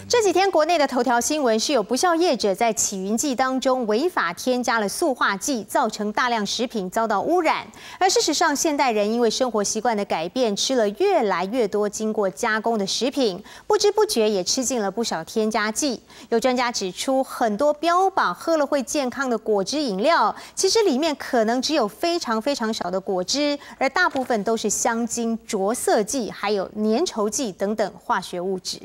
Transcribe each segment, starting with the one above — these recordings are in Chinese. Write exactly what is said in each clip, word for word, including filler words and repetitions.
这几天国内的头条新闻是有不肖业者在起云剂当中违法添加了塑化剂，造成大量食品遭到污染。而事实上，现代人因为生活习惯的改变，吃了越来越多经过加工的食品，不知不觉也吃进了不少添加剂。有专家指出，很多标榜喝了会健康的果汁饮料，其实里面可能只有非常非常少的果汁，而大部分都是香精、着色剂，还有粘稠剂等等化学物质。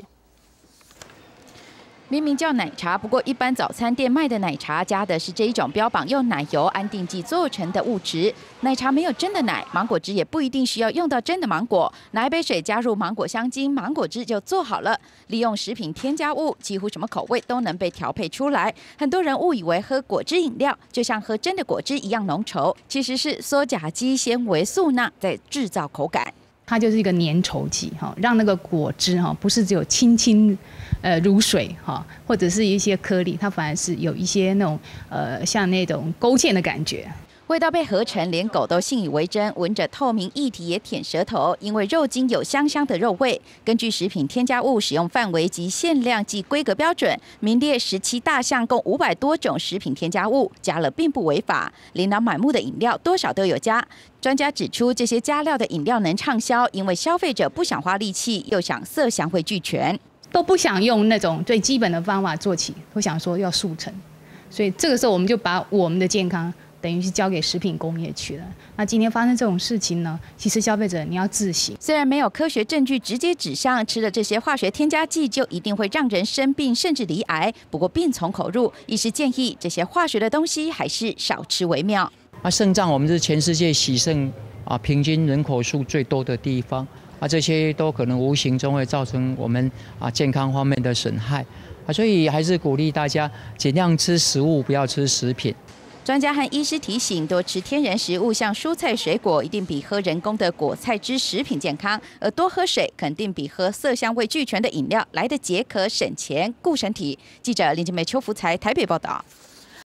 明明叫奶茶，不过一般早餐店卖的奶茶加的是这一种标榜用奶油、安定剂做成的物质。奶茶没有真的奶，芒果汁也不一定需要用到真的芒果，拿一杯水加入芒果香精、芒果汁就做好了。利用食品添加物，几乎什么口味都能被调配出来。很多人误以为喝果汁饮料就像喝真的果汁一样浓稠，其实是羧甲基纤维素钠在制造口感。 它就是一个粘稠剂哈，让那个果汁哈不是只有轻轻呃如水哈，或者是一些颗粒，它反而是有一些那种呃像那种勾芡的感觉。 味道被合成，连狗都信以为真，闻着透明液体也舔舌头，因为肉精有香香的肉味。根据食品添加物使用范围及限量及规格标准，名列十七大项，共五百多种食品添加物，加了并不违法。琳琅满目的饮料多少都有加。专家指出，这些加料的饮料能畅销，因为消费者不想花力气，又想色香味俱全， 都不想用那种最基本的方法做起，都想说要速成。所以这个时候我们就把我们的健康。 等于是交给食品工业去了。那今天发生这种事情呢，其实消费者你要自省。 虽然没有科学证据直接指向吃了这些化学添加剂就一定会让人生病甚至罹癌，不过病从口入，医师建议这些化学的东西还是少吃为妙。 啊，肾脏我们是全世界洗肾啊平均人口数最多的地方啊，这些都可能无形中会造成我们啊健康方面的损害啊，所以还是鼓励大家尽量吃食物，不要吃食品。 专家和医师提醒，多吃天然食物，像蔬菜、水果，一定比喝人工的果菜汁食品健康；而多喝水，肯定比喝色香味俱全的饮料来得解渴、省钱、顾身体。记者林静梅、邱福才台北报道。